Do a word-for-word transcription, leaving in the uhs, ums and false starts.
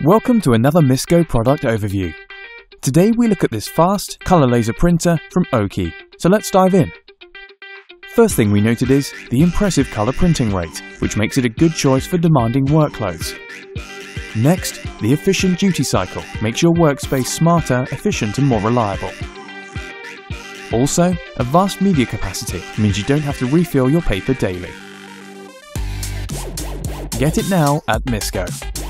Welcome to another Misco product overview. Today we look at this fast colour laser printer from O K I, so let's dive in. First thing we noted is the impressive colour printing rate, which makes it a good choice for demanding workloads. Next, the efficient duty cycle makes your workspace smarter, efficient and more reliable. Also, a vast media capacity means you don't have to refill your paper daily. Get it now at Misco.